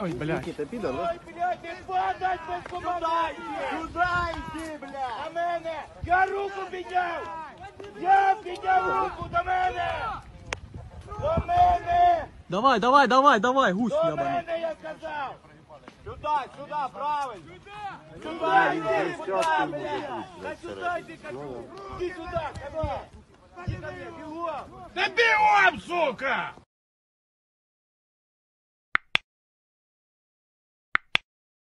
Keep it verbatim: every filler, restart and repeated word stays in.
Ой, блядь. Никита, пидор, да? Ой, блядь, не падать без команди! Сюда йди, блядь! На мене! Я руку підняв! Я підняв руку до мене! До мене! Давай, давай, давай, давай, гусь До ябаний. мене, я сказав! Сюда, сюда, правильно! Сюда йди, сюда, блядь! Да сюда йди, кажу! Иди сюда, ко мне! Иди ко мне, бегом! Да бегом, сука!